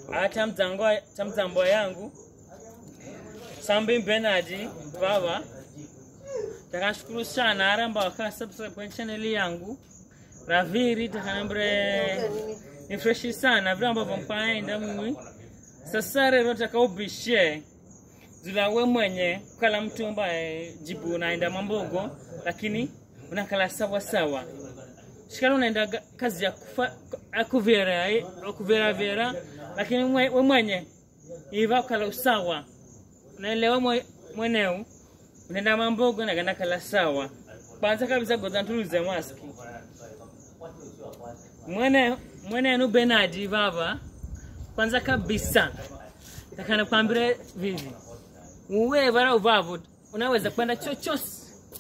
Tamzambo yangu Sambi Benadi baba takashukuru sana aramba waka subscribe kwa channel yangu Raviri takanambre ni fresh sana vile ambavyo mpaenda mimi sasa leo takaubishe zula we mwenye kala mtu ambaye jibu unaenda mambogo lakini unakala sawa sawa shikalo unaenda kazi ya kuvera lakini we mwenye iva kala sawa unaelewa mweneo unaenda mambogo na ganda kala sawa kwanza kabisa godantuluze maski mwene anu Benadi baba kwanza kabisa takana kwambire vivi uwe bara uvavu unaweza kwenda chochote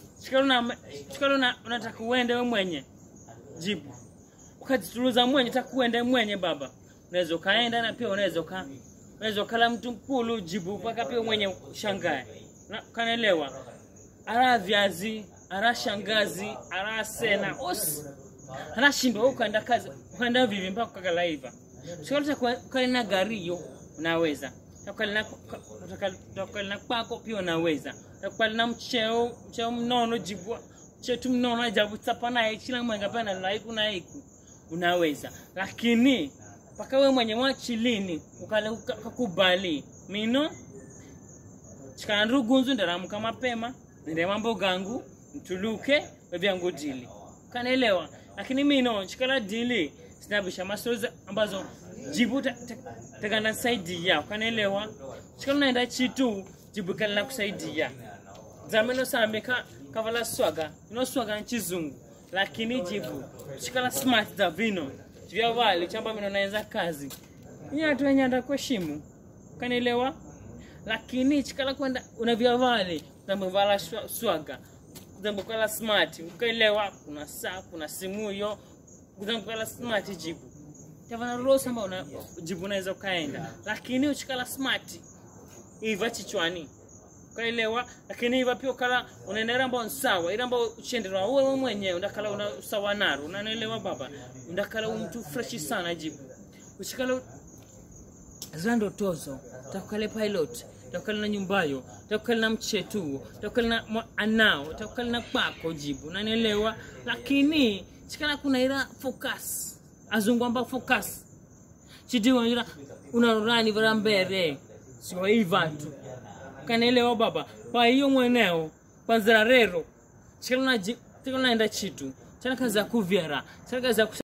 chikalo unataka uende wewe mwenye jibu ukajituluza mwenye takuende mwenye baba unaweza kaenda na pia unaweza kala mtu mkulu jibu mpaka pia mwenye shangae na kanaelewa ara viazi ara shangazi ara sena anashindwa ukaenda kazi ukaenda vivi mpaka kukala live shikalo kwa na gari hiyo unaweza Takalina kwako pia unaweza. Takalina mcheo mnono jibwa. Chetu mnono ajabu tapana kila mwenga pana laiku na iku. Unaweza. Lakini paka wewe mwenye mwachilini ukale ukakubali. Mino chikana ndugunzu ndaramuka mapema. Nende mambo gangu mtuluke bebyangu dili. Kanaelewa. Lakini mino chikala dili sinabisha masoza ambazo jibu takana saidia kanaelewa chikalo naenda chitu jibu kana kusaidia zameno sameka kavala swaga swaga nchizungu lakini jibu chikala smart da vino vya wale chamba mino naenza kazi nyatu wenyanda kuheshimu kanaelewa lakini chikala kwenda unavya wale zamvala swaga zamvala smart ukaelewa kuna saa kuna simu hiyo zamvala smart jibu Tavana rosa mbona jibu unaweza kaenda lakini uchikala smart iva chichwani kaelewa lakini iva pia kala unaendera mbona sawa ila mbona uchenderwa wewe mwenyewe undakala una sawa naro unaelewa baba undakala mtu fresh sana jibu uchikala zando tozo takale pilot takale na nyumbayo takale na mchetu takale na anao takale na kwako jibu unaelewa lakini chikala kuna ila focus azungwamba focus chidiwa unarani vara mbere sio hiva tu kanaelewa baba kwa hiyo mweneo kwanza rero chikalo naenda chitu chana kaza kuvyera chana kaza